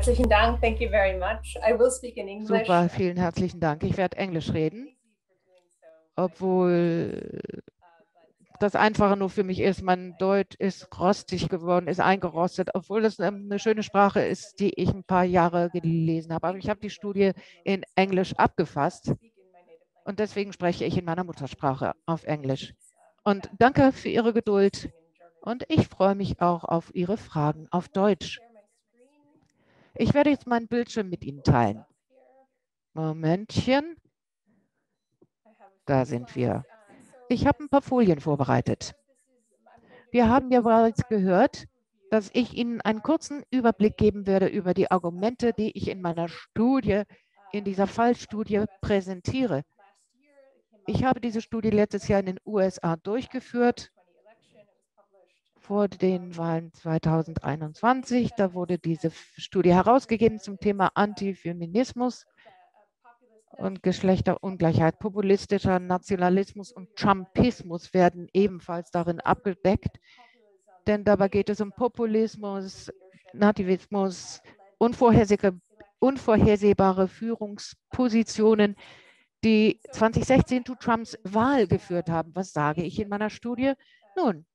Herzlichen Dank. Thank you very much. I will speak in English. Super, vielen herzlichen Dank. Ich werde Englisch reden, obwohl das Einfache nur für mich ist. Mein Deutsch ist rostig geworden, ist eingerostet, obwohl das eine schöne Sprache ist, die ich ein paar Jahre gelesen habe. Aber ich habe die Studie in Englisch abgefasst und deswegen spreche ich in meiner Muttersprache auf Englisch. Und danke für Ihre Geduld und ich freue mich auch auf Ihre Fragen auf Deutsch. Ich werde jetzt meinen Bildschirm mit Ihnen teilen. Momentchen. Da sind wir. Ich habe ein paar Folien vorbereitet. Wir haben ja bereits gehört, dass ich Ihnen einen kurzen Überblick geben werde über die Argumente, die ich in meiner Studie, in dieser Fallstudie präsentiere. Ich habe diese Studie letztes Jahr in den USA durchgeführt, vor den Wahlen 2021. Da wurde diese Studie herausgegeben zum Thema Antifeminismus und Geschlechterungleichheit. Populistischer Nationalismus und Trumpismus werden ebenfalls darin abgedeckt, denn dabei geht es um Populismus, Nativismus, unvorhersehbare Führungspositionen, die 2016 zu Trumps Wahl geführt haben. Was sage ich in meiner Studie? Nun,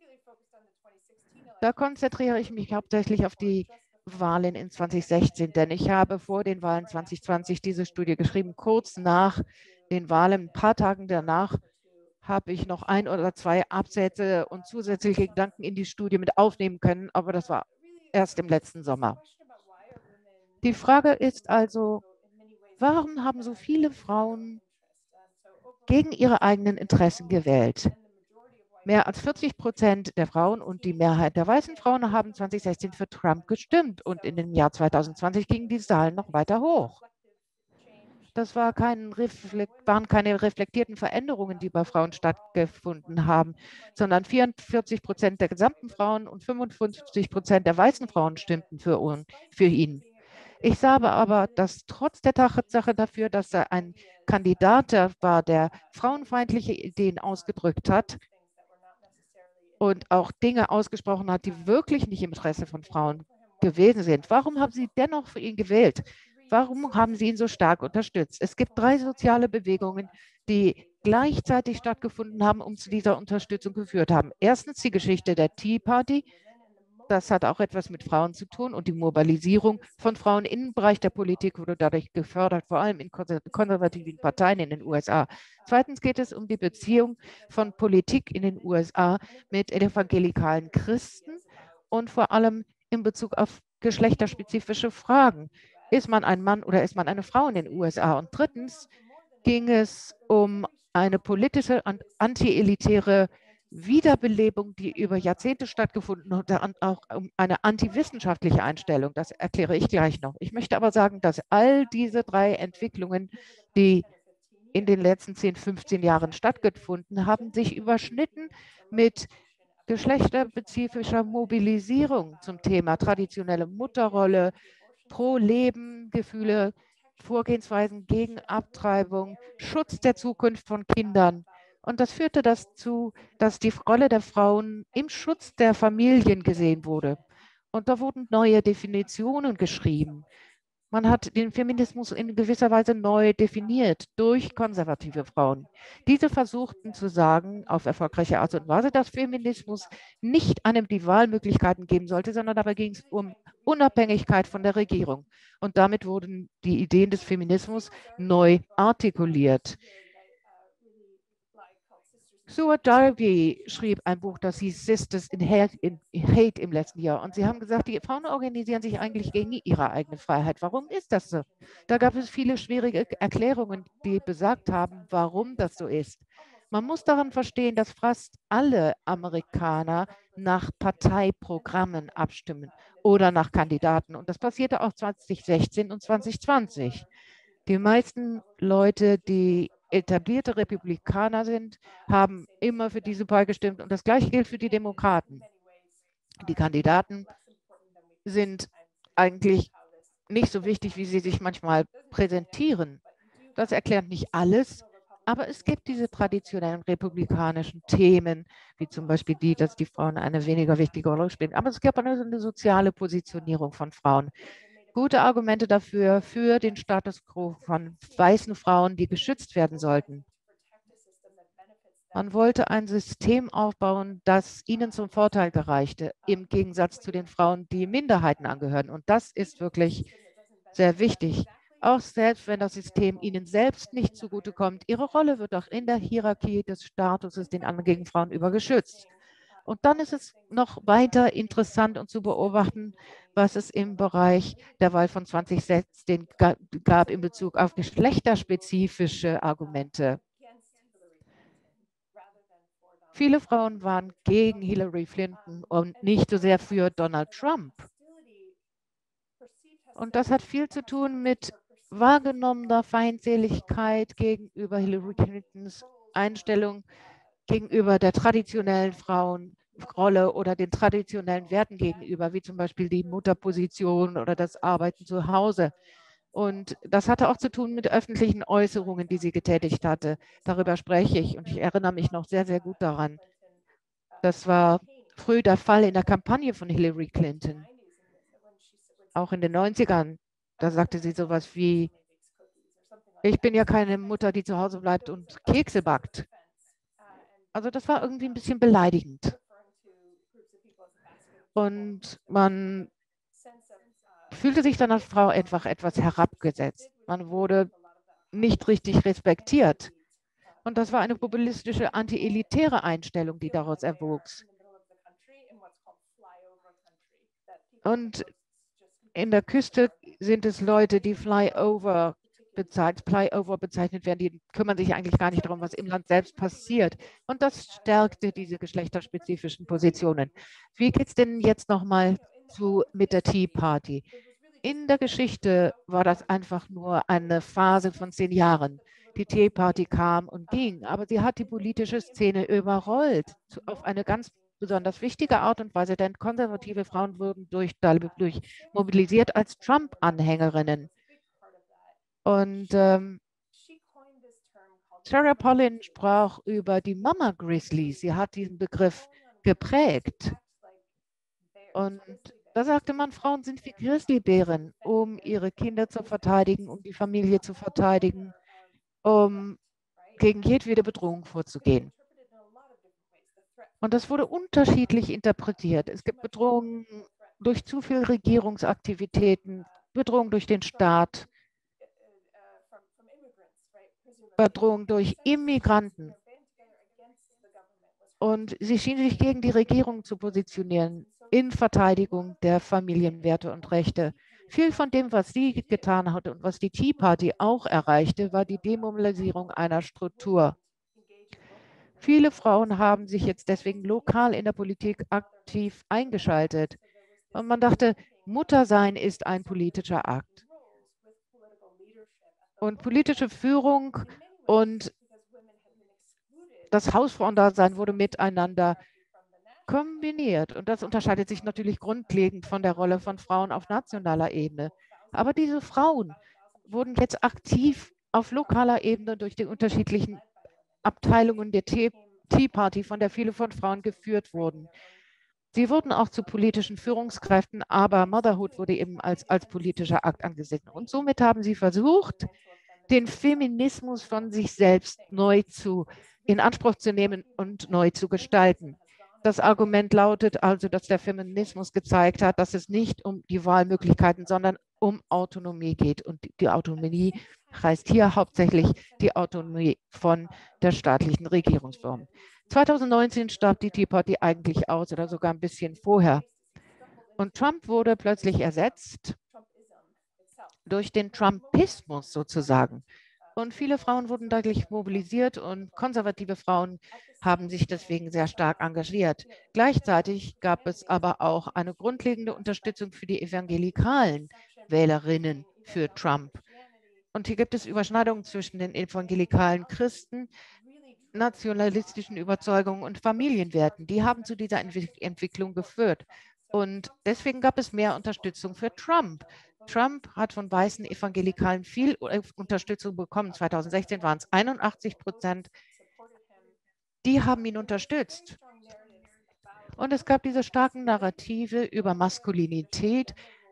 da konzentriere ich mich hauptsächlich auf die Wahlen in 2016, denn ich habe vor den Wahlen 2020 diese Studie geschrieben. Kurz nach den Wahlen, ein paar Tagen danach, habe ich noch 1 oder 2 Absätze und zusätzliche Gedanken in die Studie mit aufnehmen können, aber das war erst im letzten Sommer. Die Frage ist also, warum haben so viele Frauen gegen ihre eigenen Interessen gewählt? Mehr als 40% der Frauen und die Mehrheit der weißen Frauen haben 2016 für Trump gestimmt und in dem Jahr 2020 gingen die Zahlen noch weiter hoch. Das waren keine reflektierten Veränderungen, die bei Frauen stattgefunden haben, sondern 44% der gesamten Frauen und 55% der weißen Frauen stimmten für ihn. Ich sage aber, dass trotz der Tatsache dafür, dass er ein Kandidat war, der frauenfeindliche Ideen ausgedrückt hat und auch Dinge ausgesprochen hat, die wirklich nicht im Interesse von Frauen gewesen sind. Warum haben Sie dennoch für ihn gewählt? Warum haben Sie ihn so stark unterstützt? Es gibt 3 soziale Bewegungen, die gleichzeitig stattgefunden haben und zu dieser Unterstützung geführt haben. Erstens die Geschichte der Tea Party. Das hat auch etwas mit Frauen zu tun und die Mobilisierung von Frauen im Bereich der Politik wurde dadurch gefördert, vor allem in konservativen Parteien in den USA. Zweitens geht es um die Beziehung von Politik in den USA mit evangelikalen Christen und vor allem in Bezug auf geschlechterspezifische Fragen. Ist man ein Mann oder ist man eine Frau in den USA? Und drittens ging es um eine politische und antielitäre Wiederbelebung, die über Jahrzehnte stattgefunden hat, und auch um eine antiwissenschaftliche Einstellung. Das erkläre ich gleich noch. Ich möchte aber sagen, dass all diese 3 Entwicklungen, die in den letzten 10, 15 Jahren stattgefunden haben, sich überschnitten mit geschlechterspezifischer Mobilisierung zum Thema traditionelle Mutterrolle, Pro-Leben-Gefühle, Vorgehensweisen gegen Abtreibung, Schutz der Zukunft von Kindern. Und das führte dazu, dass die Rolle der Frauen im Schutz der Familien gesehen wurde. Und da wurden neue Definitionen geschrieben. Man hat den Feminismus in gewisser Weise neu definiert durch konservative Frauen. Diese versuchten zu sagen, auf erfolgreiche Art und Weise, dass Feminismus nicht einem die Wahlmöglichkeiten geben sollte, sondern dabei ging es um Unabhängigkeit von der Regierung. Und damit wurden die Ideen des Feminismus neu artikuliert. Stuart Darby schrieb ein Buch, das hieß Sisters in Hate im letzten Jahr. Und sie haben gesagt, die Frauen organisieren sich eigentlich gegen ihre eigene Freiheit. Warum ist das so? Da gab es viele schwierige Erklärungen, die besagt haben, warum das so ist. Man muss daran verstehen, dass fast alle Amerikaner nach Parteiprogrammen abstimmen oder nach Kandidaten. Und das passierte auch 2016 und 2020. Die meisten Leute, die etablierte Republikaner sind, haben immer für diese Partei gestimmt. Und das Gleiche gilt für die Demokraten. Die Kandidaten sind eigentlich nicht so wichtig, wie sie sich manchmal präsentieren. Das erklärt nicht alles, aber es gibt diese traditionellen republikanischen Themen, wie zum Beispiel die, dass die Frauen eine weniger wichtige Rolle spielen. Aber es gibt eine soziale Positionierung von Frauen. gute Argumente dafür, für den Status quo von weißen Frauen, die geschützt werden sollten. Man wollte ein System aufbauen, das ihnen zum Vorteil gereichte, im Gegensatz zu den Frauen, die Minderheiten angehören. Und das ist wirklich sehr wichtig. Auch selbst wenn das System ihnen selbst nicht zugutekommt, ihre Rolle wird auch in der Hierarchie des Statuses den anderen Frauen übergeschützt. Und dann ist es noch weiter interessant und zu beobachten, was es im Bereich der Wahl von 2016 gab in Bezug auf geschlechterspezifische Argumente. Viele Frauen waren gegen Hillary Clinton und nicht so sehr für Donald Trump. Und das hat viel zu tun mit wahrgenommener Feindseligkeit gegenüber Hillary Clintons Einstellung gegenüber der traditionellen Frauenrolle oder den traditionellen Werten gegenüber, wie zum Beispiel die Mutterposition oder das Arbeiten zu Hause. Und das hatte auch zu tun mit öffentlichen Äußerungen, die sie getätigt hatte. Darüber spreche ich und ich erinnere mich noch sehr, sehr gut daran. Das war früh der Fall in der Kampagne von Hillary Clinton. Auch in den 90ern, da sagte sie sowas wie, ich bin ja keine Mutter, die zu Hause bleibt und Kekse backt. Also das war irgendwie ein bisschen beleidigend. Und man fühlte sich dann als Frau einfach etwas herabgesetzt. Man wurde nicht richtig respektiert. Und das war eine populistische, anti-elitäre Einstellung, die daraus erwuchs. Und in der Küste sind es Leute, die Flyover bezeichnet werden, die kümmern sich eigentlich gar nicht darum, was im Land selbst passiert. Und das stärkte diese geschlechterspezifischen Positionen. Wie geht es denn jetzt nochmal mit der Tea Party? In der Geschichte war das einfach nur eine Phase von 10 Jahren. Die Tea Party kam und ging, aber sie hat die politische Szene überrollt auf eine ganz besonders wichtige Art und Weise, denn konservative Frauen wurden dadurch mobilisiert als Trump-Anhängerinnen. Und Sarah Palin sprach über die Mama Grizzlies. Sie hat diesen Begriff geprägt. Und da sagte man, Frauen sind wie Grizzlybären, um ihre Kinder zu verteidigen, um die Familie zu verteidigen, um gegen jedwede Bedrohung vorzugehen. Und das wurde unterschiedlich interpretiert. Es gibt Bedrohungen durch zu viel Regierungsaktivitäten, Bedrohungen durch den Staat, Bedrohungen durch Immigranten. Und sie schien sich gegen die Regierung zu positionieren in Verteidigung der Familienwerte und Rechte. Viel von dem, was sie getan hat und was die Tea Party auch erreichte, war die Demobilisierung einer Struktur. Viele Frauen haben sich jetzt deswegen lokal in der Politik aktiv eingeschaltet. Und man dachte, Muttersein ist ein politischer Akt. Und politische Führung und das Hausfrauendasein wurde miteinander kombiniert. Und das unterscheidet sich natürlich grundlegend von der Rolle von Frauen auf nationaler Ebene. Aber diese Frauen wurden jetzt aktiv auf lokaler Ebene durch die unterschiedlichen Abteilungen der Tea Party, von der viele von Frauen geführt wurden. Sie wurden auch zu politischen Führungskräften, aber Motherhood wurde eben als politischer Akt angesehen. Und somit haben sie versucht, den Feminismus von sich selbst in Anspruch zu nehmen und neu zu gestalten. Das Argument lautet also, dass der Feminismus gezeigt hat, dass es nicht um die Wahlmöglichkeiten, sondern um Autonomie geht. Und die Autonomie heißt hier hauptsächlich die Autonomie von der staatlichen Regierungsform. 2019 starb die Tea Party eigentlich aus oder sogar ein bisschen vorher. Und Trump wurde plötzlich ersetzt durch den Trumpismus sozusagen. Und viele Frauen wurden dadurch mobilisiert und konservative Frauen haben sich deswegen sehr stark engagiert. Gleichzeitig gab es aber auch eine grundlegende Unterstützung für die evangelikalen Wählerinnen für Trump. Und hier gibt es Überschneidungen zwischen den evangelikalen Christen, nationalistischen Überzeugungen und Familienwerten. Die haben zu dieser Entwicklung geführt. Und deswegen gab es mehr Unterstützung für Trump. Trump hat von weißen Evangelikalen viel Unterstützung bekommen. 2016 waren es 81%. Die haben ihn unterstützt. Und es gab diese starken Narrative über Maskulinität,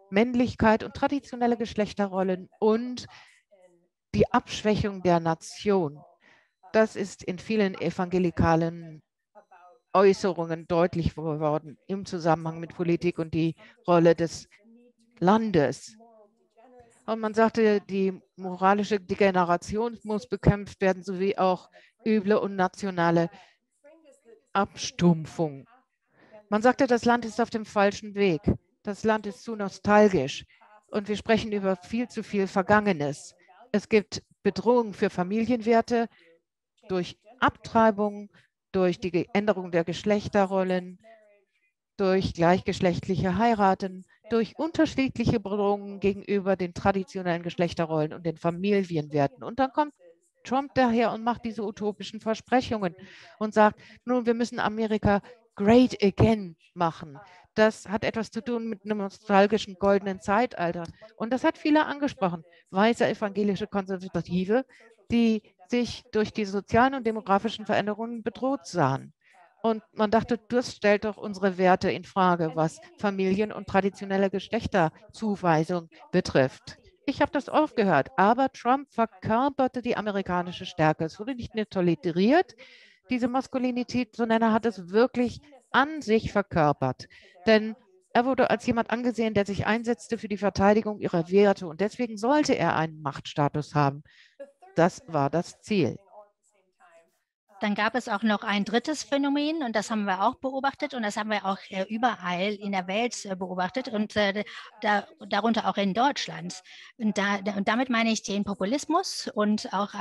Männlichkeit und traditionelle Geschlechterrollen und die Abschwächung der Nation. Das ist in vielen evangelikalen Äußerungen deutlich geworden im Zusammenhang mit Politik und die Rolle des Landes. Und man sagte, die moralische Degeneration muss bekämpft werden, sowie auch üble und nationale Abstumpfung. Man sagte, das Land ist auf dem falschen Weg. Das Land ist zu nostalgisch und wir sprechen über viel zu viel Vergangenes. Es gibt Bedrohungen für Familienwerte durch Abtreibung, durch die Änderung der Geschlechterrollen, durch gleichgeschlechtliche Heiraten, durch unterschiedliche Bedrohungen gegenüber den traditionellen Geschlechterrollen und den Familienwerten. Und dann kommt Trump daher und macht diese utopischen Versprechungen und sagt, nun, wir müssen Amerika great again machen. Das hat etwas zu tun mit einem nostalgischen goldenen Zeitalter. Und das hat viele angesprochen. Weiße evangelische Konservative, die sich durch die sozialen und demografischen Veränderungen bedroht sahen. Und man dachte, das stellt doch unsere Werte in Frage, was Familien- und traditionelle Geschlechterzuweisung betrifft. Ich habe das oft gehört, aber Trump verkörperte die amerikanische Stärke. Es wurde nicht nur toleriert, diese Maskulinität, sondern er hat es wirklich an sich verkörpert. Denn er wurde als jemand angesehen, der sich einsetzte für die Verteidigung ihrer Werte und deswegen sollte er einen Machtstatus haben. Das war das Ziel. Dann gab es auch noch ein drittes Phänomen und das haben wir auch beobachtet und das haben wir auch überall in der Welt beobachtet und darunter auch in Deutschland. Und damit meine ich den Populismus und auch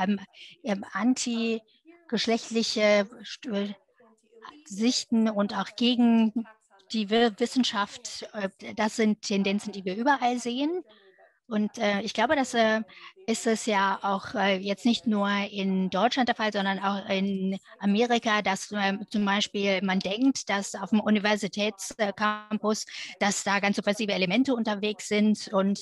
antigeschlechtliche Sichten und auch gegen die Wissenschaft. Das sind Tendenzen, die wir überall sehen. Und ich glaube, das ist es ja auch jetzt nicht nur in Deutschland der Fall, sondern auch in Amerika, dass zum Beispiel man denkt, dass auf dem Universitätscampus, dass da ganz subversive Elemente unterwegs sind und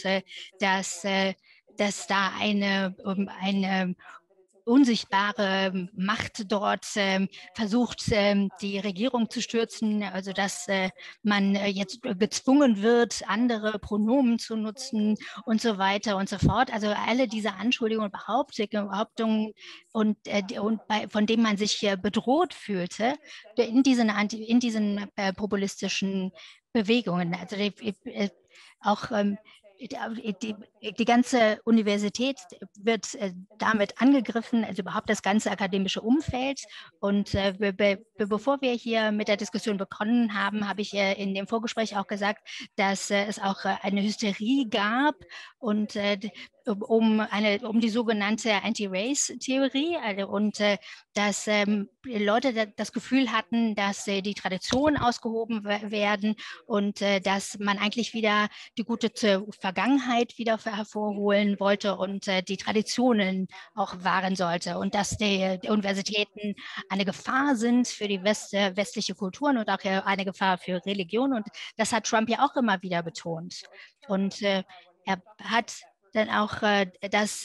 dass da eine unsichtbare Macht dort versucht, die Regierung zu stürzen, also dass man jetzt gezwungen wird, andere Pronomen zu nutzen und so weiter und so fort. Also alle diese Anschuldigungen und Behauptungen von denen man sich bedroht fühlte in diesen populistischen Bewegungen. Also auch die ganze Universität wird damit angegriffen, also überhaupt das ganze akademische Umfeld. Und bevor wir hier mit der Diskussion begonnen haben, habe ich in dem Vorgespräch auch gesagt, dass es auch eine Hysterie gab und um die sogenannte Anti-Race-Theorie und dass Leute das Gefühl hatten, dass die Traditionen ausgehoben werden und dass man eigentlich wieder die gute Vergangenheit wieder hervorholen wollte und die Traditionen auch wahren sollte und dass die Universitäten eine Gefahr sind für die westliche Kultur und auch eine Gefahr für Religion. Und das hat Trump ja auch immer wieder betont. Und er hat dann auch das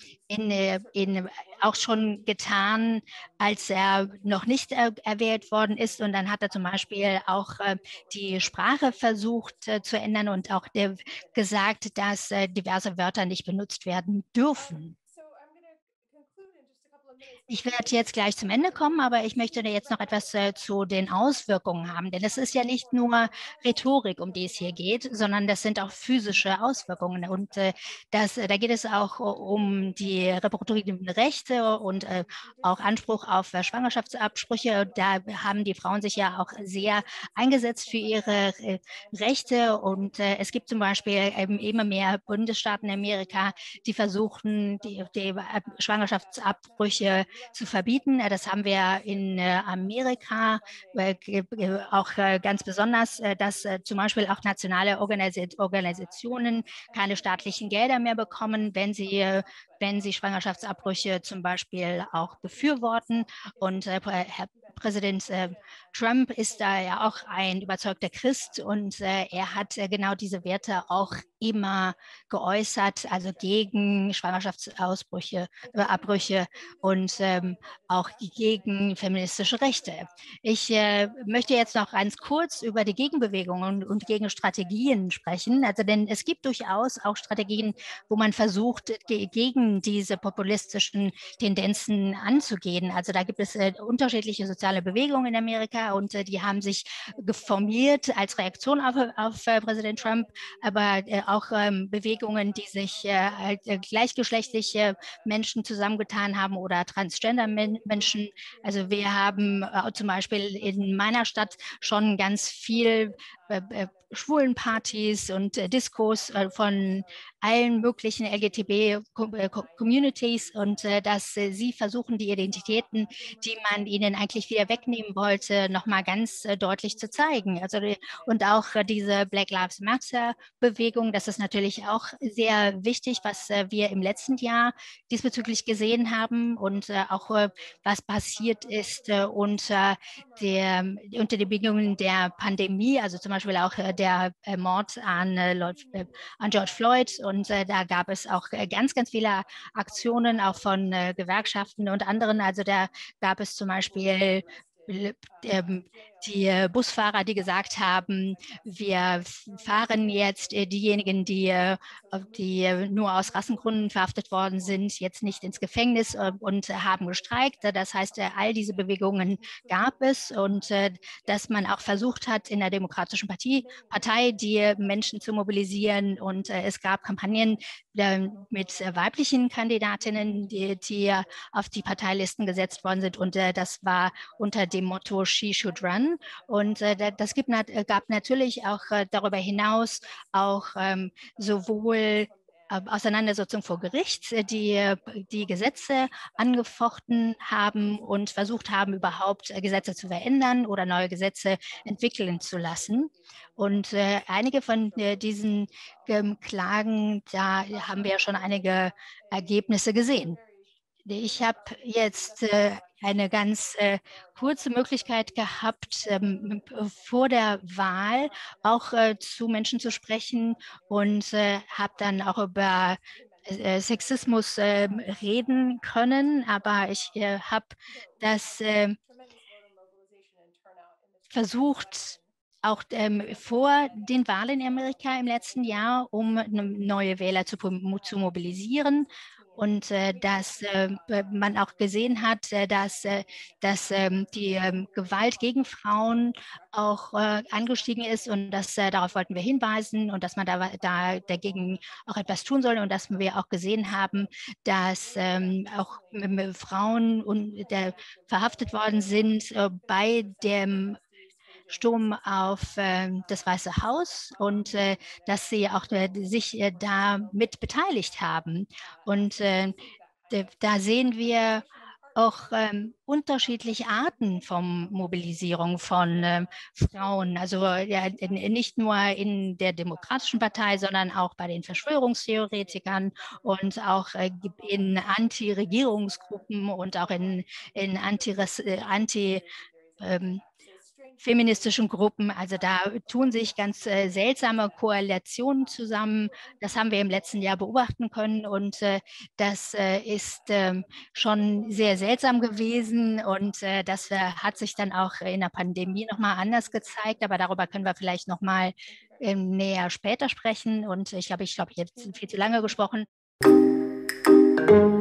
auch schon getan, als er noch nicht erwählt worden ist. Und dann hat er zum Beispiel auch die Sprache versucht zu ändern und auch gesagt, dass diverse Wörter nicht benutzt werden dürfen. Ich werde jetzt gleich zum Ende kommen, aber ich möchte jetzt noch etwas zu den Auswirkungen haben, denn es ist ja nicht nur Rhetorik, um die es hier geht, sondern das sind auch physische Auswirkungen. Und da geht es auch um die reproduktiven Rechte und auch Anspruch auf Schwangerschaftsabbrüche. Da haben die Frauen sich ja auch sehr eingesetzt für ihre Rechte. Und es gibt zum Beispiel immer mehr Bundesstaaten in Amerika, die versuchen, die Schwangerschaftsabbrüche zu verbieten. Das haben wir in Amerika auch ganz besonders, dass zum Beispiel auch nationale Organisationen keine staatlichen Gelder mehr bekommen, wenn sie Schwangerschaftsabbrüche zum Beispiel auch befürworten. Und Präsident Trump ist da ja auch ein überzeugter Christ und er hat genau diese Werte auch immer geäußert, also gegen Schwangerschaftsausbrüche, Abbrüche und auch gegen feministische Rechte. Ich möchte jetzt noch ganz kurz über die Gegenbewegungen und Gegenstrategien sprechen. Also denn es gibt durchaus auch Strategien, wo man versucht, gegen diese populistischen Tendenzen anzugehen. Also da gibt es unterschiedliche soziale Bewegungen in Amerika und die haben sich geformiert als Reaktion auf Präsident Trump, aber auch Bewegungen, die sich gleichgeschlechtliche Menschen zusammengetan haben oder Transgender-Menschen. Also wir haben zum Beispiel in meiner Stadt schon ganz viel Schwulenpartys und Diskos von allen möglichen LGTB-Communities und dass sie versuchen, die Identitäten, die man ihnen eigentlich wieder wegnehmen wollte, nochmal ganz deutlich zu zeigen. Also, und auch diese Black Lives Matter-Bewegung, das ist natürlich auch sehr wichtig, was wir im letzten Jahr diesbezüglich gesehen haben und auch was passiert ist unter den Bedingungen der Pandemie, also zum Beispiel auch der Mord an George Floyd. Und da gab es auch ganz, ganz viele Aktionen, auch von Gewerkschaften und anderen. Also da gab es zum Beispiel die Busfahrer, die gesagt haben, wir fahren jetzt diejenigen, die nur aus Rassengründen verhaftet worden sind, jetzt nicht ins Gefängnis und haben gestreikt. Das heißt, all diese Bewegungen gab es und dass man auch versucht hat, in der Demokratischen Partei die Menschen zu mobilisieren und es gab Kampagnen mit weiblichen Kandidatinnen, die auf die Parteilisten gesetzt worden sind und das war unter dem Motto She Should Run und das gab natürlich auch darüber hinaus auch sowohl Auseinandersetzung vor Gericht, die Gesetze angefochten haben und versucht haben, überhaupt Gesetze zu verändern oder neue Gesetze entwickeln zu lassen. Und einige von diesen Klagen, da haben wir ja schon einige Ergebnisse gesehen. Ich habe jetzt eine ganz kurze Möglichkeit gehabt, vor der Wahl auch zu Menschen zu sprechen und habe dann auch über Sexismus reden können, aber ich habe das versucht, auch vor den Wahlen in Amerika im letzten Jahr, um neue Wähler zu mobilisieren. Und dass man auch gesehen hat, dass die Gewalt gegen Frauen auch angestiegen ist und darauf wollten wir hinweisen und dass man da dagegen auch etwas tun soll und dass wir auch gesehen haben, dass auch Frauen verhaftet worden sind bei dem Sturm auf das Weiße Haus und dass sie auch sich da mit beteiligt haben. Und da sehen wir auch unterschiedliche Arten von Mobilisierung von Frauen. Also ja, nicht nur in der Demokratischen Partei, sondern auch bei den Verschwörungstheoretikern und auch in Anti-Regierungsgruppen und auch in feministischen Gruppen. Also da tun sich ganz seltsame Koalitionen zusammen. Das haben wir im letzten Jahr beobachten können und das ist schon sehr seltsam gewesen und das hat sich dann auch in der Pandemie nochmal anders gezeigt, aber darüber können wir vielleicht nochmal näher später sprechen und ich glaube, ich habe jetzt viel zu lange gesprochen.